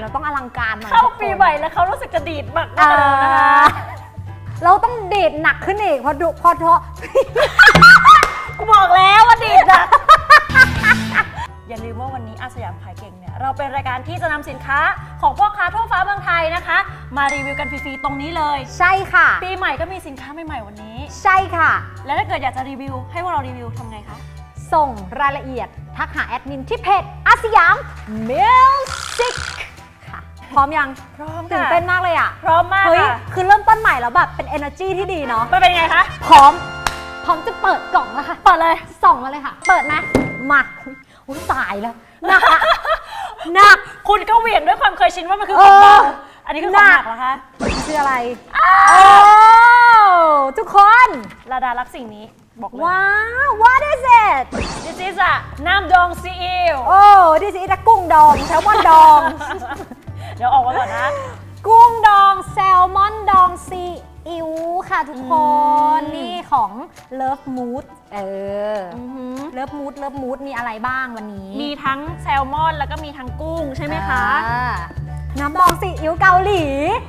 ต้องอลังการหน่อยเข้าปีใหม่แล้วเขารู้สึกจะดีดมากนะคะเราต้องดีดหนักขึ้นอีกพอทอกูบอกแล้วว่าดีดอะอย่าลืมว่าวันนี้อาสยามขายเก่งเนี่ยเราเป็นรายการที่จะนำสินค้าของพ่อค้าทั่วฟ้าเมืองไทยนะคะมารีวิวกันฟรีๆตรงนี้เลยใช่ค่ะปีใหม่ก็มีสินค้าใหม่ๆวันนี้ใช่ค่ะแล้วถ้าเกิดอยากจะรีวิวให้พวกเรารีวิวทำไงคะส่งรายละเอียดทักหาแอดมินที่เพจอาสยามมิวสิกค่ะพร้อมยังพร้อมตื่นเต้นมากเลยอ่ะพร้อมมากเฮ้ยคือเริ่มต้นใหม่แล้วแบบเป็น energy ที่ดีเนาะเป็นไงคะพร้อมจะเปิดกล่องแล้วค่ะเปิดเลยส่องมาเลยค่ะเปิดนะมาอุ้ยตายแล้วหนักอะหนักคุณก็เหวี่ยงด้วยความเคยชินว่ามันคือของเบาอันนี้คือของหนักเหรอคะคืออะไรโอ้ทุกคนลาดารักสิ่งนี้บอกเลยว้าว what is it this is a น้ำดองซีอิ๊วโอ้ this is a กุ้งดองแซลมอนดองเดี๋ยวออกมาก่อนนะกุ้งดองแซลมอนดองซีอิ๊วค่ะทุกคนนี่ของ Love Mood Love Mood มีอะไรบ้างวันนี้มีทั้งแซลมอนแล้วก็มีทั้งกุ้งใช่ไหมคะน้ำดองซีอิ๊วเกาหลี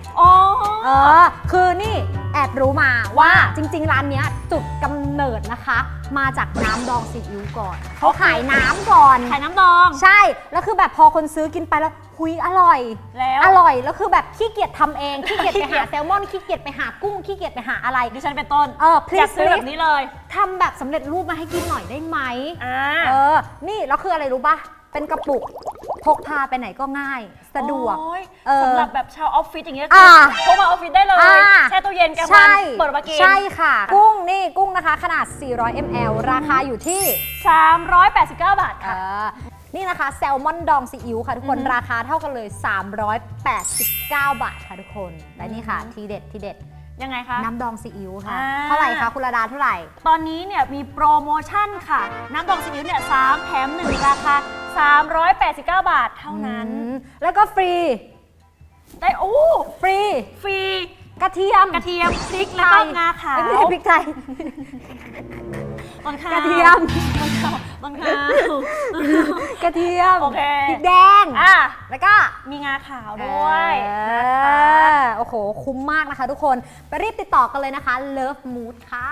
คือนี่แอบรู้มาว่าจริงๆร้านนี้จุดกำเนิดนะคะมาจากน้ำดองซีอิ๊วก่อนเขาขายน้ำก่อนขายน้ำดองใช่แล้วคือแบบพอคนซื้อกินไปแล้วหุยอร่อยแล้วคือแบบขี้เกียจทำเองขี้เกียจไปหาแซลมอนขี้เกียจไปหากุ้งขี้เกียจไปหาอะไรดิฉันเป็นต้นอยากซื้อแบบนี้เลยทำแบบสำเร็จรูปมาให้กินหน่อยได้ไหมนี่แล้วคืออะไรรู้ป่ะเป็นกระปุกพกพาไปไหนก็ง่ายสะดวกสำหรับแบบชาวออฟฟิศอย่างเงี้ยพกมาออฟฟิศได้เลยแช่ตู้เย็นกลางวันเปิดมากินใช่ค่ะกุ้งนะคะขนาด400 ml ราคาอยู่ที่ 389 บาทค่ะนี่นะคะแซลมอนดองซีอิ๊วค่ะทุกคนราคาเท่ากันเลย389 บาทค่ะทุกคนและนี่ค่ะทีเด็ดยังไงคะน้ำดองซีอิ๊วค่ะเท่าไหร่คะคุณระดาเท่าไหร่ตอนนี้เนี่ยมีโปรโมชั่นค่ะน้ำดองซีอิ๊วเนี่ย3แถม1ราคา389 บาทเท่านั้นแล้วก็ฟรีได้ฟรีกระเทียมพริกแล้วก็งาขาวไม่ใช่พริกไทยกระเทียมต้นข้าวกระเทียมพริกแดงแล้วก็มีงาขาวด้วยโอ้โหคุ้มมากนะคะทุกคนไปรีบติดต่อกันเลยนะคะ Love Mood ค่ะ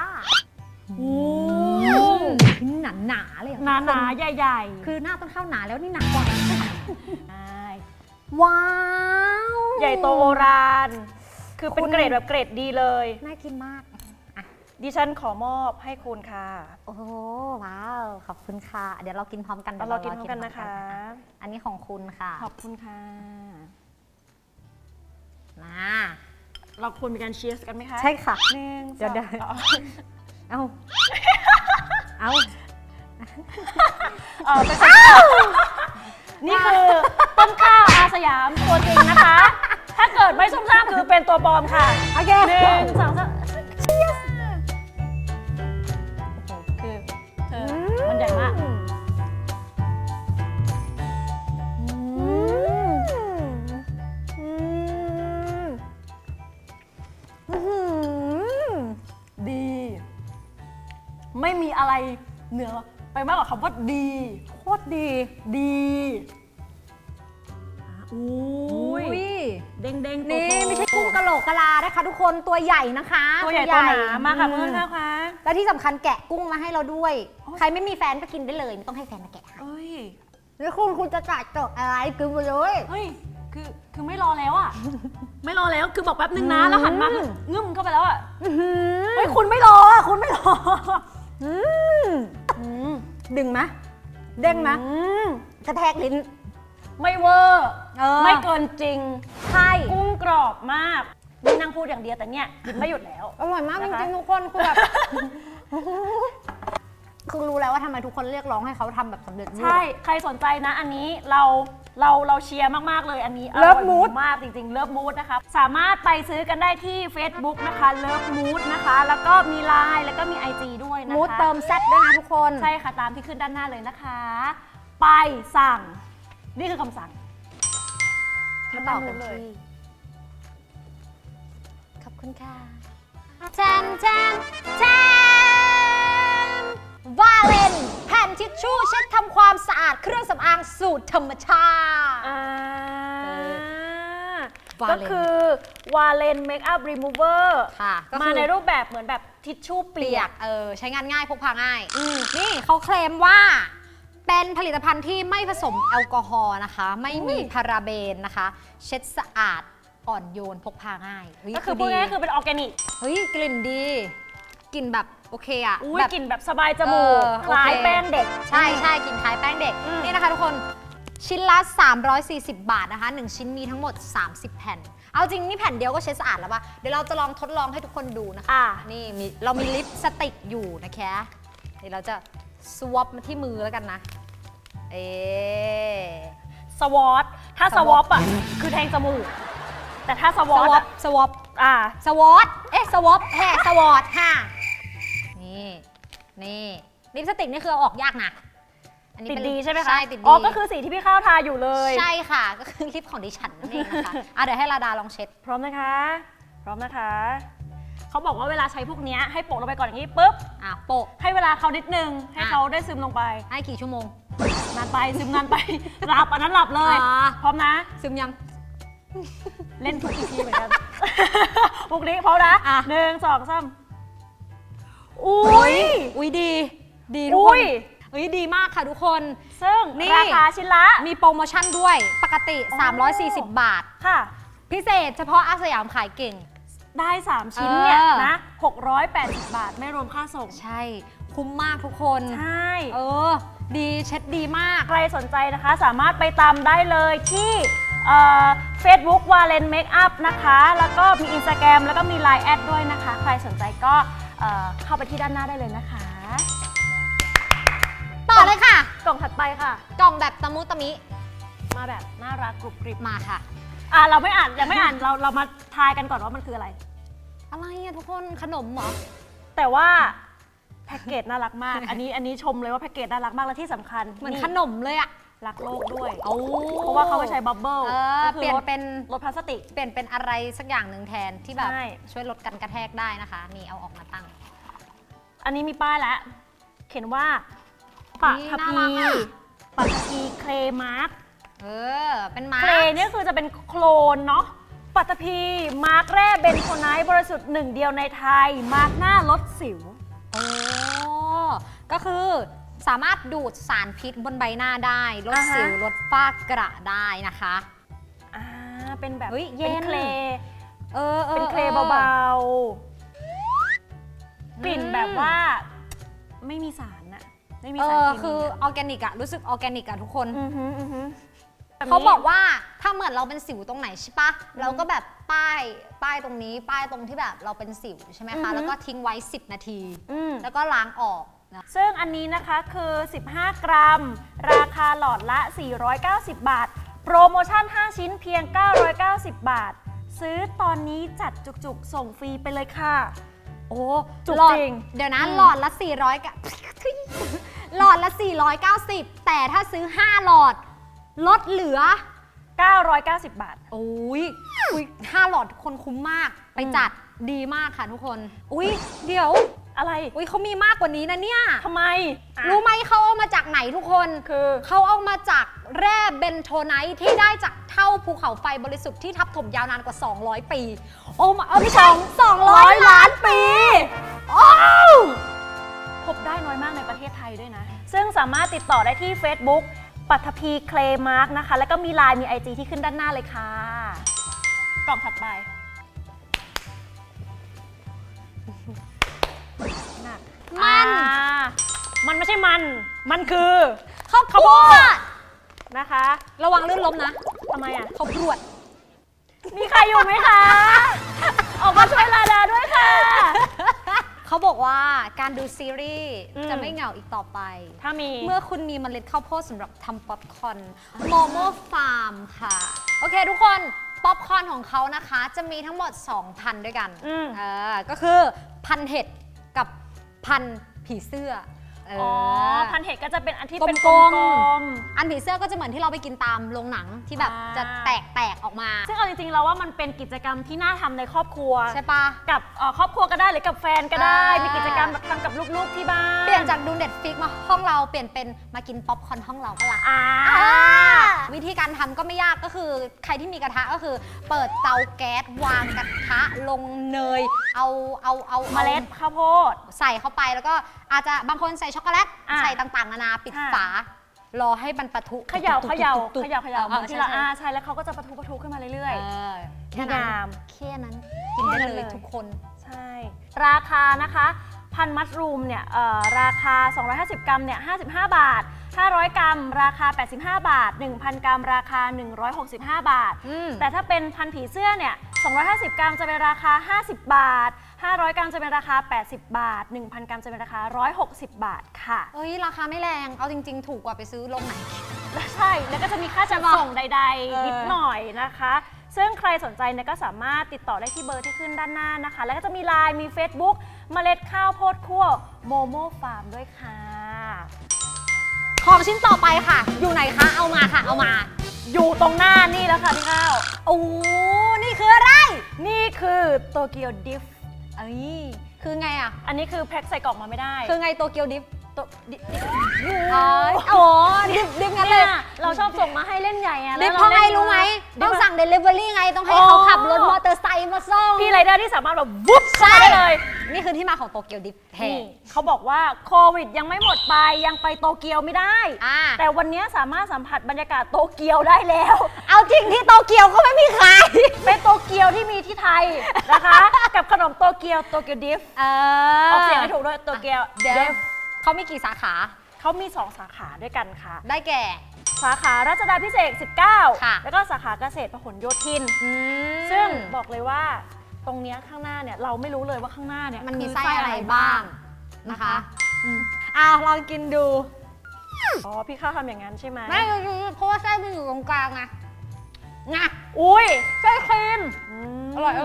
หนาเลยหนาใหญ่คือหน้าต้นข้าวหนาแล้วนี่หนักกว่าว้าวใหญ่โตโบราณคือเป็นเกรดแบบเกรดดีเลยน่ากินมากดิฉันขอมอบให้คุณค่ะโอ้ว้าวขอบคุณค่ะเดี๋ยวเรากินพร้อมกันเรากินพร้อมกันนะคะอันนี้ของคุณค่ะขอบคุณค่ะมาเราควรมีการเชียร์กันไหมคะใช่ค่ะเดี๋ยวนี่คือต้นข้าวอาสยามตัวจริงนะคะถ้าเกิดไม่ซุ่มซ่ามคือเป็นตัวปลอมค่ะโอเค 1 2 3เชียร์คือเธอมันใหญ่มากดีไม่มีอะไรเหนือไปมากกว่าคำว่าดีโคตรดีอุ้ยเด้งนี่ไม่ใช่กุ้งกะโหลกกะลานะคะทุกคนตัวใหญ่นะคะตัวใหญ่ตัวหนามาค่ะเพื่อนนะคะและที่สำคัญแกะกุ้งมาให้เราด้วยใครไม่มีแฟนก็กินได้เลยไม่ต้องให้แฟนมาแกะแล้วคุณจะจ่ายจบอะไรกินไปเลยคือไม่รอแล้วอ่ะไม่รอแล้วคือบอกแป๊บนึงนะแล้วหันมางึ้มเข้าไปแล้วอ่ะคุณไม่รอดึงไหมเด้งไหมกระแทกลิ้นไม่เวอร์ไม่เกินจริงใช่กุ้งกรอบมากนี่นั่งพูดอย่างเดียวแต่เนี่ยกินไม่หยุดแล้วอร่อยมากจริงๆทุกคนคือแบบคือรู้แล้วว่าทำไมทุกคนเรียกร้องให้เขาทำแบบสำเร็จรูปใช่ใครสนใจนะอันนี้เราเชียร์มากๆเลยอันนี้อร่อยมากจริงๆเลิฟมูดนะคะสามารถไปซื้อกันได้ที่ Facebook นะคะเลิฟมูดนะคะแล้วก็มี LINE แล้วก็มี IG ด้วยนะคะมูดเติมแซ่บด้วยนะทุกคนใช่ค่ะตามที่ขึ้นด้านหน้าเลยนะคะไปสั่งนี่คือคำสั่งต่อกันเลยขอบคุณค่ะแจมวาเลนแผ่นทิชชู่เช็ดทำความสะอาดเครื่องสำอางสูตรธรรมชาติก็คือวาเลนเมคอัพรีมูเวอร์มาในรูปแบบเหมือนแบบทิชชู่เปียกใช้งานง่ายพกพาง่ายนี่เขาเคลมว่าเป็นผลิตภัณฑ์ที่ไม่ผสมแอลกอฮอล์นะคะไม่มีพาราเบนนะคะเช็ดสะอาดอ่อนโยนพกพาง่ายก็คือพูดง่ายๆคือเป็นออร์แกนิกเฮ้ยกลิ่นดีกลิ่นแบบโอเคอะกลิ่นแบบสบายจมูกคล้ายแป้งเด็กใช่กลิ่นคล้ายแป้งเด็กนี่นะคะทุกคนชิ้นละ340 บาทนะคะ1ชิ้นมีทั้งหมด30แผ่นเอาจริงนี่แผ่นเดียวก็เช็ดสะอาดแล้วป่ะเดี๋ยวเราจะลองทดลองให้ทุกคนดูนะคะนี่เรามีลิปสติกอยู่นะคะเดี๋ยวเราจะสวอปมาที่มือแล้วกันนะสวอปถ้าสวอปอ่ะคือแทงจมูกแต่ถ้าสวอปสวอปสวอปสวอปสวอปค่ะนี่ลิปสติกนี่คือเอาออกยากนะติดดีใช่ไหมคะใช่ติดดีก็คือสีที่พี่ข้าวทาอยู่เลยใช่ค่ะก็คือลิปของดิฉันนั่นเองนะคะเดี๋ยวให้ราดาลองเช็ดพร้อมนะคะเขาบอกว่าเวลาใช้พวกนี้ให้โปะลงไปก่อนอย่างนี้ปุ๊บโปะให้เวลาเขานิดนึงให้เขาได้ซึมลงไปให้กี่ชั่วโมงนานไปซึมนานไปหลับอันนั้นหลับเลยพร้อมนะซึมยังเล่นทุกอีพีเหมือนกันพวกนี้พร้อมนะ1 2 3 อุ้ยดีทุกคนดีมากค่ะทุกคนซึ่งราคาชิ้นละมีโปรโมชั่นด้วยปกติ340 บาทค่ะพิเศษเฉพาะอาสยามขายเก่งได้3ชิ้นเนี่ยนะ680 บาทไม่รวมค่าส่งใช่คุ้มมากทุกคนใช่ดีเช็ดดีมากใครสนใจนะคะสามารถไปตามได้เลยที่Facebook วาเลนเมคอัพนะคะแล้วก็มี Instagram แล้วก็มี Line แอดด้วยนะคะใครสนใจก็เข้าไปที่ด้านหน้าได้เลยนะคะต่อเลยค่ะกล่องถัดไปค่ะกล่องแบบตะมุตะมิมาแบบน่ารักกรุบกริบมาค่ะเราไม่อ่านยังไม่อ่านเรามาทายกันก่อนว่ามันคืออะไรทุกคนขนมเหรอแต่ว่าแพ็กเกจน่ารักมากอันนี้ชมเลยว่าแพ็กเกจน่ารักมากและที่สำคัญเหมือนขนมเลยอะรักโลกด้วยเพราะว่าเขาไม่ใช้บับเบิ้ลเปลี่ยนเป็นรถพลาสติกเปลี่ยนเป็นอะไรสักอย่างหนึ่งแทนที่แบบช่วยลดการกระแทกได้นะคะนี่เอาออกมาตั้งอันนี้มีป้ายแล้วเขียนว่าปัทภีเคลมาร์กเป็นมาร์กเคลนี่คือจะเป็นโคลนเนาะปัทภีมาร์กแร่เบนโทไนท์บริสุทธิ์1 เดียวในไทยมาร์กหน้าลดสิวก็คือสามารถดูดสารพิษบนใบหน้าได้ลดสิวลดฝ้ากระได้นะคะเป็นแบบเป็นเคลเป็นเคลเบาๆกลิ่นแบบว่าไม่มีสารอะไม่มีสารคือออร์แกนิกอะรู้สึกออร์แกนิกอะทุกคนเขาบอกว่าถ้าเหมือนเราเป็นสิวตรงไหนใช่ปะเราก็แบบป้ายตรงนี้ป้ายตรงที่แบบเราเป็นสิวใช่ไหมคะแล้วก็ทิ้งไว้10 นาทีแล้วก็ล้างออกซึ่งอันนี้นะคะคือ15 กรัมราคาหลอดละ490 บาทโปรโมชั่น5 ชิ้นเพียง990 บาทซื้อตอนนี้จัดจุกๆส่งฟรีไปเลยค่ะจุกจริงเดี๋ยวนะหลอดละหลอดละ490แต่ถ้าซื้อ5 หลอดลดเหลือ 990 บาท 5 หลอดคนคุ้มมากไปจัดดีมากค่ะทุกคนเดี๋ยวอะไรเขามีมากกว่านี้นะเนี่ยทำไมรู้ไหมเขาเอามาจากไหนทุกคนคือเขาเอามาจากแร่เบนโทไนท์ที่ได้จากเท่าภูเขาไฟบริสุทธิ์ที่ทับถมยาวนานกว่า200 ปีไม่ใช่200 ล้านปีพบได้น้อยมากในประเทศไทยด้วยนะซึ่งสามารถติดต่อได้ที่ Facebook ปัทภีเคลมาร์กนะคะแล้วก็มี Line มี IG ที่ขึ้นด้านหน้าเลยค่ะกล่องถัดไปมันไม่ใช่มันคือข้าวโพดนะคะระวังลื่นล้มนะทำไมอ่ะข้าวพรวดมีใครอยู่ไหมคะออกมาช่วยลาดาด้วยค่ะเขาบอกว่าการดูซีรีส์จะไม่เหงาอีกต่อไปถ้ามีเมื่อคุณมีเมล็ดข้าวโพดสำหรับทำป๊อปคอร์นโมโมฟาร์มค่ะโอเคทุกคนป๊อปคอร์นของเขานะคะจะมีทั้งหมด2 พันด้วยกันก็คือพันเห็ดกับพันผีเสื้อพันเห็ดก็จะเป็นอันที่เป็นกลมอันผีเสื้อก็จะเหมือนที่เราไปกินตามโรงหนังที่แบบจะแตกออกมาซึ่งเอาจริงๆเราว่ามันเป็นกิจกรรมที่น่าทำในครอบครัวใช่ปะกับครอบครัวก็ได้หรือกับแฟนก็ได้มีกิจกรรมแบบทำกับลูกๆที่บ้านเปลี่ยนจากดู Netflix มาห้องเราเปลี่ยนเป็นมากินป๊อปคอร์นห้องเราก็ละวิธีการทำก็ไม่ยากก็คือใครที่มีกระทะก็คือเปิดเตาแก๊สวางกระทะลงเนยเอาเมล็ดข้าวโพดใส่เข้าไปแล้วก็อาจจะบางคนใส่ช็อกโกแลตใส่ต่างๆนานาปิดฝารอให้มันปะทุเขย่าเหมือนที่เราใช่แล้วเขาก็จะปะทุขึ้นมาเรื่อยๆแค่นั้นกินได้เลยทุกคนใช่ราคานะคะพันมัชรูมเนี่ยราคา250 กรัมเนี่ย55 บาท500 กรัมราคา85 บาท 1,000 กรัมราคา165 บาทแต่ถ้าเป็นพันผีเสื้อเนี่ย250 กรัมจะเป็นราคา50 บาท500 กรัมจะเป็นราคา80 บาท 1,000 กรัมจะเป็นราคา160 บาทค่ะเอ้ยราคาไม่แรงเอาจริงๆถูกกว่าไปซื้อโรงไหนใช่แล้วก็จะมีค่าจัดส่งใดๆนิดหน่อยนะคะซึ่งใครสนใจเนี่ยก็สามารถติดต่อได้ที่เบอร์ที่ขึ้นด้านหน้านะคะแล้วก็จะมี LINE มี Facebook เมล็ดข้าวโพดคั่วโมโมฟาร์มด้วยค่ะของชิ้นต่อไปค่ะอยู่ไหนคะเอามาค่ะเอามาอยู่ตรงหน้านี่แล้วค่ะพี่ข้าวโอ้นี่คืออะไรนี่คือโตเกียวดิฟคือไงอ่ะอันนี้คือแพ็คใส่กล่องมาไม่ได้คือไงโตเกียวดิฟอ๋อดิฟงั้นเลยเราชอบส่งมาให้เล่นใหญ่อะดิฟเพราะไงรู้ไหมต้องสั่งเดลิเวอรี่ไงต้องให้เขาขับรถมอเตอร์ไซค์มาส่งพี่ไรเดอร์ที่สามารถแบบวุ้บได้เลยนี่คือที่มาของโตเกียวดิฟเขาบอกว่าโควิดยังไม่หมดไปยังไปโตเกียวไม่ได้แต่วันนี้สามารถสัมผัสบรรยากาศโตเกียวได้แล้วเอาจริงที่โตเกียวก็ไม่มีขายเป็นโตเกียวที่มีที่ไทยนะคะกับขนมโตเกียวดิฟออกเสียงให้ถูกด้วยโตเกียวดิฟเขามีกี่สาขาเขามี2 สาขาด้วยกันค่ะได้แก่สาขารัชดาภิเษก19แล้วก็สาขาเกษตรพหลโยธินซึ่งบอกเลยว่าตรงนี้ข้างหน้าเนี่ยเราไม่รู้เลยว่าข้างหน้าเนี่ยมันมีไส้อะไรบ้างนะคะลองกินดูอ๋อพี่ข้าวทำอย่างนั้นใช่ไหมไม่เพราะว่าไส้มันอยู่ตรงกลางไงอุ้ยไส้ครีมอร่อย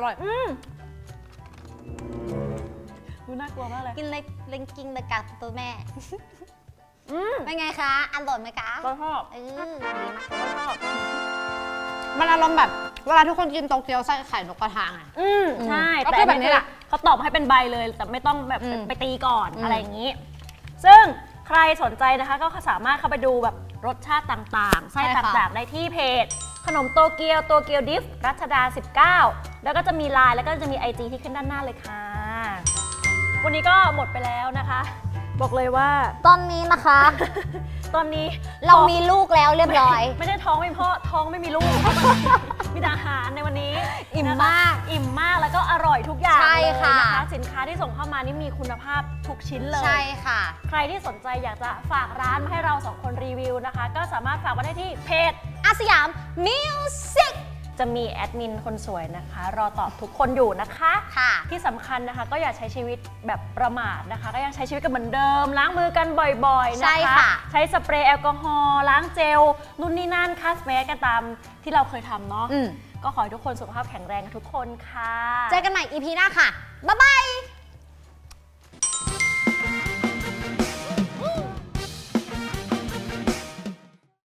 ดูน่ากลัวมากเลยกินเลยเล็งกินเลยกับตัวแม่เป็นไงคะอร่อยไหมคะชอบดีมากชอบมันอารมณ์แบบเวลาทุกคนกินโตเกียวไส้ไข่นกกระทาไงใช่แต่แบบนี้แหละเขาตอบให้เป็นใบเลยแต่ไม่ต้องแบบไปตีก่อนอะไรอย่างนี้ซึ่งใครสนใจนะคะก็สามารถเข้าไปดูแบบรสชาติต่างๆไส้ต่างๆได้ที่เพจขนมโตเกียวดิฟรัชดา19แล้วก็จะมีไลน์แล้วก็จะมี IG ที่ขึ้นด้านหน้าเลยค่ะวันนี้ก็หมดไปแล้วนะคะบอกเลยว่าตอนนี้นะคะตอนนี้เรามีลูกแล้วเรียบร้อยไม่ได้ท้องไม่พ่อท้องไม่มีลูกมีอาหารในวันนี้อิ่มมากแล้วก็อร่อยทุกอย่างใช่ค่ะนะคะสินค้าที่ส่งเข้ามานี่มีคุณภาพทุกชิ้นเลยใช่ค่ะใครที่สนใจอยากจะฝากร้านมาให้เรา2 คนรีวิวนะคะก็สามารถฝากไว้ได้ที่เพจอาสยามมิวสิกจะมีแอดมินคนสวยนะคะรอตอบทุกคนอยู่นะคะที่สำคัญนะคะก็อย่าใช้ชีวิตแบบประมาทนะคะก็ยังใช้ชีวิตกันเหมือนเดิมล้างมือกันบ่อยๆนะคะใช้สเปรย์แอลกอฮอล์ล้างเจลนู่นนี่นั่นคัสแมสกันตามที่เราเคยทำเนาะก็ขอให้ทุกคนสุขภาพแข็งแรงทุกคนค่ะเจอกันใหม่ EP หน้าค่ะบ๊ายบาย